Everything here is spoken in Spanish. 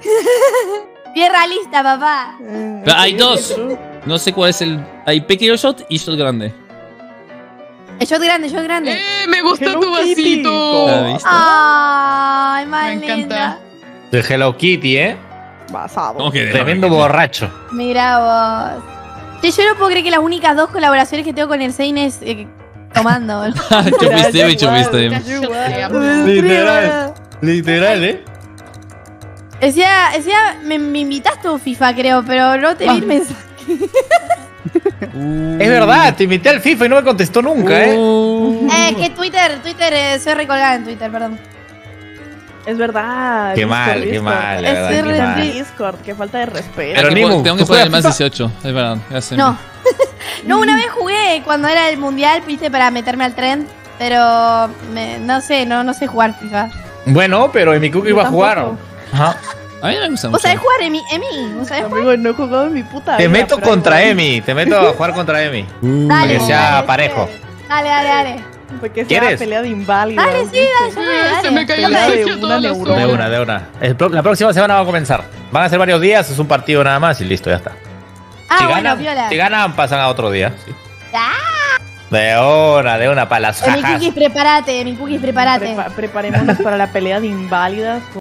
Bien realista, papá. Pero hay dos. No sé cuál es el... Hay pequeño shot y shot grande. El shot grande, shot grande. Me gustó tu vasito. ¿La viste? Ay, más Me encanta. linda. De Hello Kitty, Basado. ¿Cómo que de Tremendo borracho. Mira vos. Che, yo no puedo creer que las únicas 2 colaboraciones que tengo con el Zane es tomando. Chupiste y chupiste. Literal. Literal, Decía, me invitaste a un FIFA, creo, pero no te vi el mensaje. Es verdad, te invité al FIFA y no me contestó nunca, Que Twitter, soy recolgada en Twitter, perdón. Es verdad. Qué Discord, mal, qué Discord. mal, la Es verdad, qué RT. mal. Discord, qué falta de respeto. Pero Nimu, tengo que ¿tú poner el juegas más FIFA? 18. Es verdad. ya sé. No. No, una vez jugué cuando era el mundial, viste, para meterme al tren, pero no sé jugar FIFA. Bueno, pero en mi cookie Yo iba a jugar. tampoco. Ajá. A mí no me gusta ¿Vos mucho. sabés jugar, Emi? ¿Vos sabés jugar? Amigo, no he jugado en mi puta Te vida, meto pero contra igual. Emi, te meto a jugar contra Emi. Dale, que sea dale, parejo. Dale. Porque sea ¿Quieres? pelea de inválidos. Dale, sí, dale. Se me cayó Pelea el de sueño una toda la neurona. zona. De una. La próxima semana va a comenzar. Van a ser varios días, es un partido nada más y listo, ya está. Ah, si bueno, ganan, viola. si ganan, pasan a otro día. Sí. Ah. De una, para las Mi jajas. cookies, prepárate. Preparémonos para la pelea de inválidas.